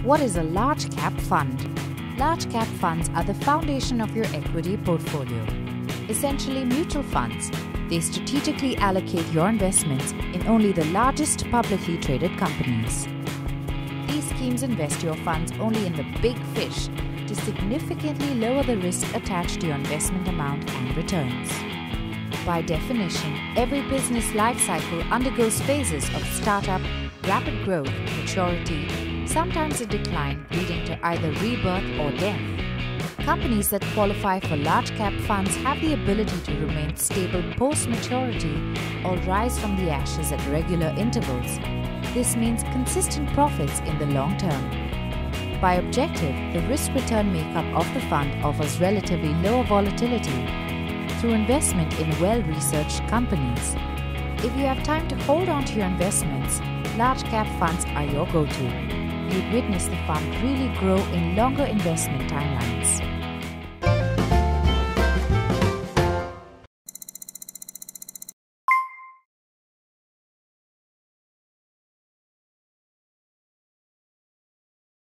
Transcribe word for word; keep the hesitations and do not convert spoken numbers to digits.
What is a large cap fund? Large cap funds are the foundation of your equity portfolio. Essentially mutual funds, they strategically allocate your investments in only the largest publicly traded companies. These schemes invest your funds only in the big fish to significantly lower the risk attached to your investment amount and returns. By definition, every business life cycle undergoes phases of startup, rapid growth, maturity, sometimes a decline leading to either rebirth or death. Companies that qualify for large cap funds have the ability to remain stable post-maturity or rise from the ashes at regular intervals. This means consistent profits in the long term. By objective, the risk-return makeup of the fund offers relatively lower volatility through investment in well-researched companies. If you have time to hold on to your investments, large cap funds are your go-to. You'd witness the fund really grow in longer investment timelines.